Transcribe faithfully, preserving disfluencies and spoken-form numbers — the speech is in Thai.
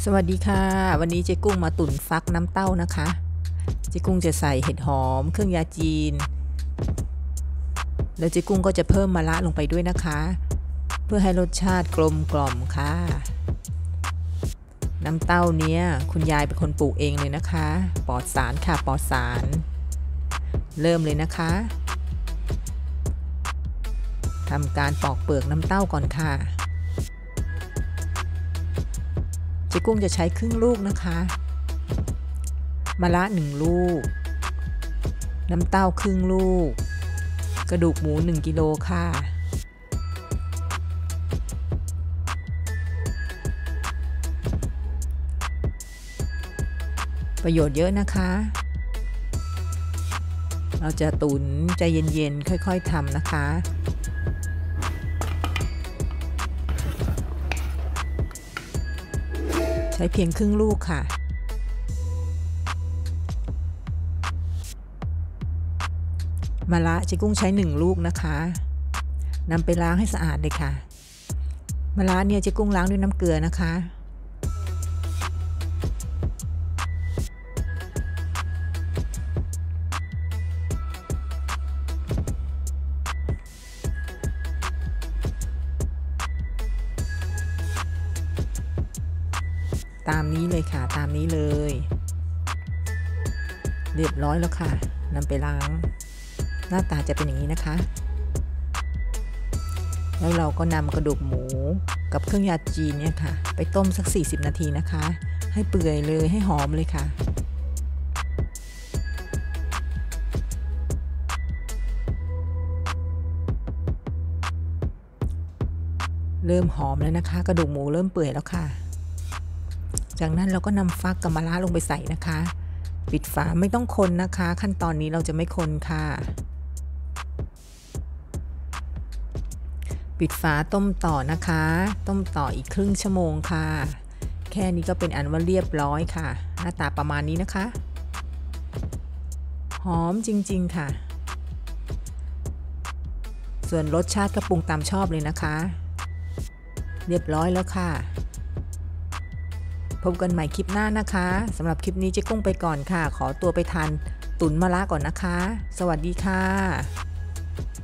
สวัสดีค่ะวันนี้เจ๊กุ้งมาตุ๋นฟักน้ำเต้านะคะเจ๊กุ้งจะใส่เห็ดหอมเครื่องยาจีนแล้วเจ๊กุ้งก็จะเพิ่มมะระลงไปด้วยนะคะเพื่อให้รสชาติกลมกล่อมค่ะน้ำเต้าเนี้ยคุณยายเป็นคนปลูกเองเลยนะคะปลอดสารค่ะปลอดสารเริ่มเลยนะคะทำการปอกเปลือกน้ำเต้าก่อนค่ะเจ๊กุ้งจะใช้ครึ่งลูกนะคะมะระหนึ่งลูกน้ำเต้าครึ่งลูกกระดูกหมูหนึ่งกิโลค่ะประโยชน์เยอะนะคะเราจะตุ๋นใจเย็นๆค่อยๆทำนะคะใช้เพียงครึ่งลูกค่ะมะระเจ๊กุ้งใช้หนึ่งลูกนะคะนำไปล้างให้สะอาดเลยค่ะมะระเนี่ยเจ๊กุ้งล้างด้วยน้ำเกลือนะคะตามนี้เลยค่ะตามนี้เลยเรียบร้อยแล้วค่ะนำไปล้างหน้าตาจะเป็นอย่างนี้นะคะแล้วเราก็นำกระดูกหมูกับเครื่องยาจีนเนี่ยค่ะไปต้มสักสี่สิบนาทีนะคะให้เปื่อยเลยให้หอมเลยค่ะเริ่มหอมแล้วนะคะกระดูกหมูเริ่มเปื่อยแล้วค่ะจากนั้นเราก็นำฟักกับมะระลงไปใส่นะคะปิดฝาไม่ต้องคนนะคะขั้นตอนนี้เราจะไม่คนค่ะปิดฝาต้มต่อนะคะต้มต่ออีกครึ่งชั่วโมงค่ะแค่นี้ก็เป็นอันว่าเรียบร้อยค่ะหน้าตาประมาณนี้นะคะหอมจริงๆค่ะส่วนรสชาติก็ปรุงตามชอบเลยนะคะเรียบร้อยแล้วค่ะพบกันใหม่คลิปหน้านะคะสำหรับคลิปนี้เจ๊กุ้งไปก่อนค่ะขอตัวไปทานตุ๋นมะระก่อนนะคะสวัสดีค่ะ